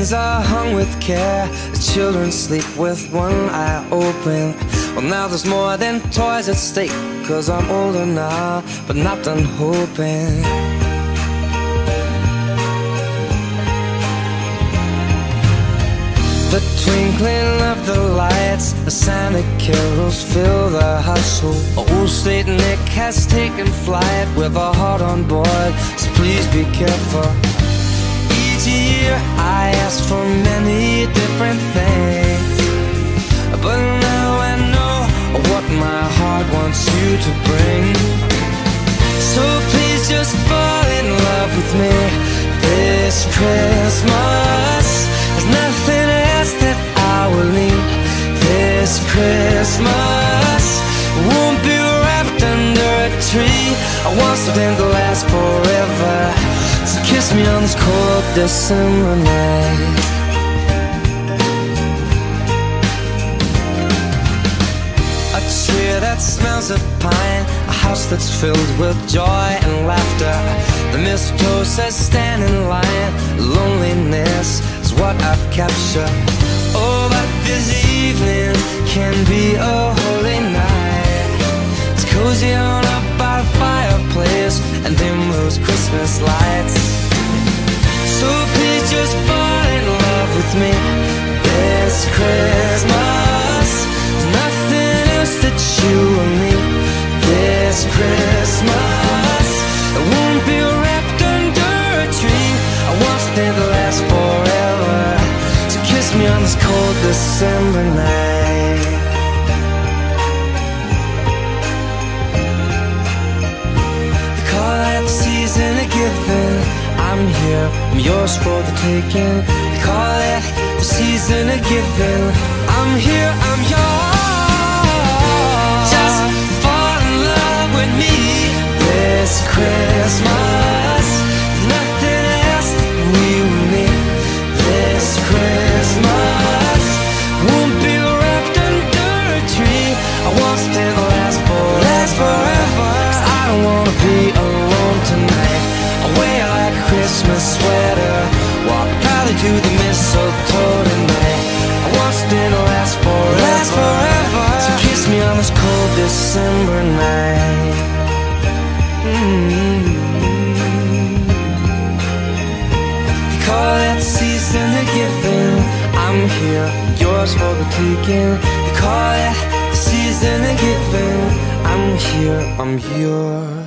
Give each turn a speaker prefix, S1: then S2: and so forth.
S1: curtains are hung with care. The children sleep with one eye open. Well, now there's more than toys at stake, 'cause I'm older now, but not done hoping. The twinkling of the lights, the Santa carols fill the household. Old Saint Nick has taken flight with a heart on board, so please be careful. Each year I ask for many different things, but now I know what my heart wants you to bring. So please just fall in love with me this Christmas. There's nothing else that I will need this Christmas. Won't be wrapped under a tree. I want something to last forever, so kiss me on this cold December night. A tree that smells of pine, a house that's filled with joy and laughter. The mistletoe says stand in line. Loneliness is what I've captured. Oh, but this evening can be a holy night. It's cozy on up by the fireplace and dim those Christmas lights. So please just fall in love with me this Christmas. There's nothing else that you will need this Christmas. I won't be wrapped under a tree. I want something to last forever, so kiss me on this cold December night. They call it the season of giving. I'm here, I'm yours for the taking. They call it the season of giving. I'm here, I'm yours. Just fall in love with me this Christmas. Nothing else that we will need this Christmas. Won't be wrapped under a tree. I want something to last forever. 'Cause I don't wanna be alone tonight. I'll wear like a Christmas sweater, walk proudly to the mistletoe tonight. I want something to last forever, so kiss me on this cold December night. They call it season of giving. I'm here, yours for the taking. They call it the season of giving. I'm here, I'm yours.